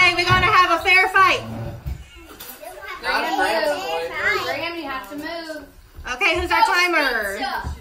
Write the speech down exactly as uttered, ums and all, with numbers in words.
Okay, we're gonna have a fair fight. Graham, Not a move. Graham, you have to move. Okay, who's our timer?